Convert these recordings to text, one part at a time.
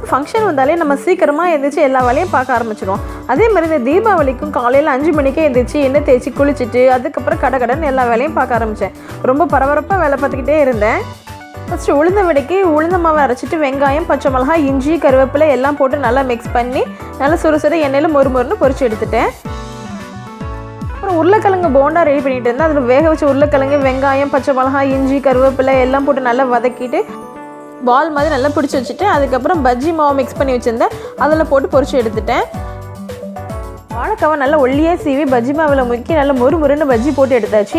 Function வந்தாலே நம்ம சீக்கிரமாக எழுந்திரிச்சு எல்லா வேலையும் பார்க்க ஆரம்பிச்சிடுவோம். அதே மாதிரி இந்த தீபாவளிக்கும் காலையில் 5 மணிக்கே எழுந்திரிச்சு எண்ணெய் தேய்ச்சி குளிச்சுட்டு அதுக்கப்புறம் கடன் எல்லா வேலையும் பார்க்க ஆரம்பித்தேன். ரொம்ப பரபரப்பாக வேலை பார்த்துக்கிட்டே இருந்தேன். ஃபஸ்ட்டு உளுந்த வடைக்கு உளுந்த மாவை அரைச்சிட்டு வெங்காயம், பச்சை மிளகாய், இஞ்சி, கருவேப்பிலை எல்லாம் போட்டு நல்லா மிக்ஸ் பண்ணி நல்லா சுறு எண்ணெயில் மொறுன்னு பொரிச்சு எடுத்துட்டேன். அப்புறம் உருளைக்கிழங்கு போண்டா ரெடி பண்ணிட்டு இருந்தேன். அதில் வேக வச்ச உருளைக்கிழங்கு, வெங்காயம், பச்சை மிளகாய், இஞ்சி, கருவேப்பிலை எல்லாம் போட்டு நல்லா வதக்கிட்டு பால் மாதிரி நல்லா பிடிச்சி வச்சுட்டு அதுக்கப்புறம் பஜ்ஜி மாவு மிக்ஸ் பண்ணி வச்சுருந்தேன். அதில் போட்டு பொரிச்சு எடுத்துட்டேன். வாழைக்காவை நல்லா ஒல்லியாக சீவி பஜ்ஜி மாவில் முக்கி நல்லா மொறுன்னு பஜ்ஜி போட்டு எடுத்தாச்சு.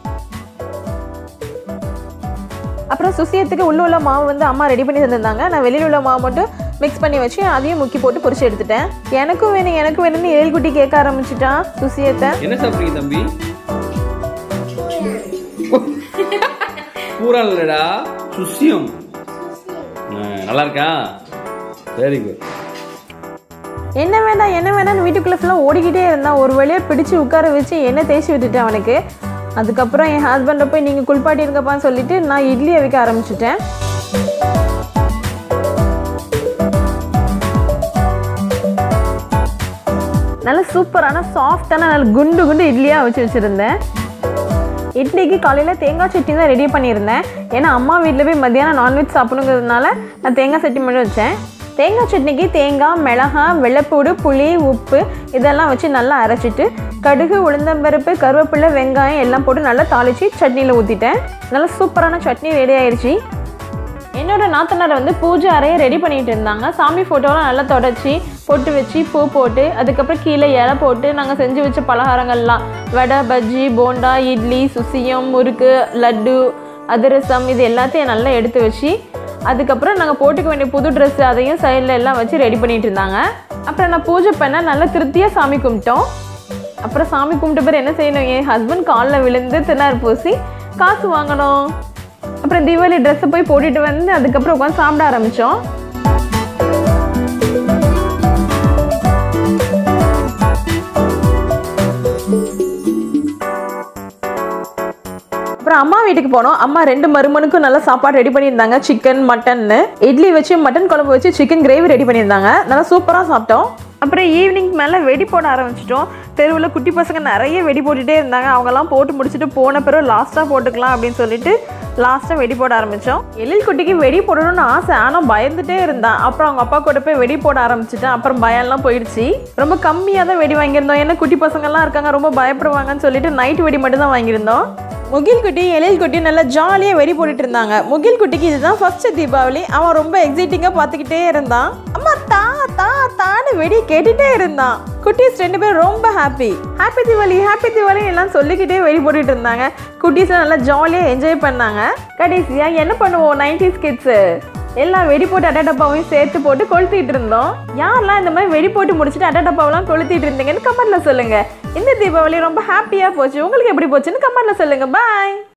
அப்புறம் சுசியத்துக்கு உள்ள மாவு வந்து அம்மா ரெடி பண்ணி தந்திருந்தாங்க. நான் வெளியில் உள்ள மாவு மட்டும் மிக்ஸ் பண்ணி வச்சு அதையும் முக்கி போட்டு பொரிச்சு எடுத்துட்டேன். எனக்கும் வேணும்னு ஏழ்குட்டி கேட்க ஆரம்பிச்சுட்டான் சுசியத்தை. என்ன சாப்பிடுறீங்க தம்பி? பூரா இல்லடா, சுசியம். நல்லா இருக்கா? Very good. என்ன வேண்டாம்னு வீட்டுக்குள்ளே ஃபுல்லாக ஓடிக்கிட்டே இருந்தான். ஒரு வழியாக பிடிச்சி உட்கார வச்சு எண்ணெய் தேய்ச்சி விட்டுட்டேன் அவனுக்கு. அதுக்கப்புறம் என் ஹஸ்பண்டை போய் நீங்கள் குளிப்பாட்டி இருங்கப்பான்னு சொல்லிட்டு நான் இட்லி அவிக்க ஆரம்பிச்சிட்டேன். நல்ல சூப்பரான சாஃப்டான நல்ல குண்டு இட்லியாக வச்சுருந்தேன். இட்லிக்கு காலையில் தேங்காய் சட்னி தான் ரெடி பண்ணியிருந்தேன். ஏன்னா அம்மா வீட்டில் போய் மத்தியானம் நான்வெஜ் சாப்பிடுங்கிறதுனால நான் தேங்காய் சட்னி மட்டும் வச்சேன். தேங்காய் சட்னிக்கு தேங்காய், மிளகாய், வெள்ளைப்பூடு, புளி, உப்பு இதெல்லாம் வச்சு நல்லா அரைச்சிட்டு கடுகு, உளுந்தம்பருப்பு, கருவேப்பிலை, வெங்காயம் எல்லாம் போட்டு நல்லா தாளித்து சட்னியில் ஊற்றிட்டேன். நல்லா சூப்பரான சட்னி ரெடி ஆயிடுச்சு. என்னோட நாத்தனார் வந்து பூஜை அறையை ரெடி பண்ணிட்டு இருந்தாங்க. சாமி ஃபோட்டோலாம் நல்லா தொடச்சி பொட்டு வச்சு பூ போட்டு அதுக்கப்புறம் கீழே இலை போட்டு நாங்கள் செஞ்சு வச்ச பலகாரங்கள்லாம் வடை, பஜ்ஜி, போண்டா, இட்லி, சுசியம், முறுக்கு, லட்டு, அதிரசம் இது எல்லாத்தையும் நல்லா எடுத்து வச்சு அதுக்கப்புறம் நாங்கள் போட்டுக்க வேண்டிய புது ட்ரெஸ்ஸு அதையும் சைடில் எல்லாம் வச்சு ரெடி பண்ணிட்டு இருந்தாங்க. அப்புறம் நான் பூஜை பண்ண நல்லா திருப்தியாக சாமி கும்பிட்டோம். அப்புறம் சாமி கும்பிட்ட பேர் என்ன செய்யணும், என் ஹஸ்பண்ட் காலில் விழுந்து தின்னார் பூசி காசு வாங்கணும். அப்புறம் தீபாவளி ட்ரெஸ்ஸை போய் போட்டுட்டு வந்து அதுக்கப்புறம் உட்காந்து சாப்பிட ஆரம்பித்தோம். அப்புறம் அம்மா வீட்டுக்கு போனோம். அம்மா 2 மருமனுக்கும் நல்லா சாப்பாடு ரெடி பண்ணியிருந்தாங்க. சிக்கன், மட்டன்னு இட்லி வச்சு மட்டன் குழம்பு வச்சு சிக்கன் கிரேவி ரெடி பண்ணியிருந்தாங்க. நல்லா சூப்பராக சாப்பிட்டோம். அப்புறம் ஈவினிங் மேலே வெடி போட ஆரம்பிச்சிட்டோம். தெருவில் குட்டி பசங்க நிறைய வெடி போட்டுகிட்டே இருந்தாங்க. அவங்கெல்லாம் போட்டு முடிச்சுட்டு போன பிறகு லாஸ்ட்டாக போட்டுக்கலாம் அப்படின்னு சொல்லிட்டு லாஸ்ட்டாக வெடி போட ஆரம்பித்தோம். எழில் குட்டிக்கு வெடி போடணும்னு ஆசை, ஆனால் பயந்துகிட்டே இருந்தான். அப்புறம் அவங்க அப்பா கூட போய் வெடி போட ஆரம்பிச்சிட்டேன். அப்புறம் பயம்லாம் போயிடுச்சு. ரொம்ப கம்மியாக தான் வெடி வாங்கியிருந்தோம். ஏன்னா குட்டி பசங்கள்லாம் இருக்காங்க, ரொம்ப பயப்படுவாங்கன்னு சொல்லிட்டு நைட் வெடி மட்டும் தான் வாங்கியிருந்தோம். முகில் குட்டி, எழில் குட்டி நல்லா ஜாலியாக வெடி போட்டுட்டு இருந்தாங்க. முகில் குட்டிக்கு இதுதான் ஃபர்ஸ்ட் தீபாவளி. அவன் ரொம்ப எக்ஸைட்டிங்காக பார்த்துக்கிட்டே இருந்தான். அம்மா தான்னு வெடி கேட்டுகிட்டே இருந்தான். குட்டீஸ் 2 பேரும் ரொம்ப ஹாப்பி தீபாவளி எல்லாம் சொல்லிக்கிட்டே வெடி போட்டுட்டு இருந்தாங்க. குட்டீஸ் நல்லா ஜாலியாக என்ஜாய் பண்ணாங்க. கடைசியாக என்ன பண்ணுவோம் 90s கிட்ஸு எல்லாம் வெடி போட்டு அட்டடப்பாவையும் சேர்த்து போட்டு கொளுத்திட்டு இருந்தோம். யாரெல்லாம் இந்த மாதிரி வெடி போட்டு முடிச்சுட்டு அட்டடப்பாவெல்லாம் கொளுத்திட்டு இருந்தீங்கன்னு கமெண்ட்ல சொல்லுங்க. இந்த தீபாவளி ரொம்ப ஹாப்பியாக போச்சு. உங்களுக்கு எப்படி போச்சுன்னு கமெண்ட்ல சொல்லுங்க. பாய்.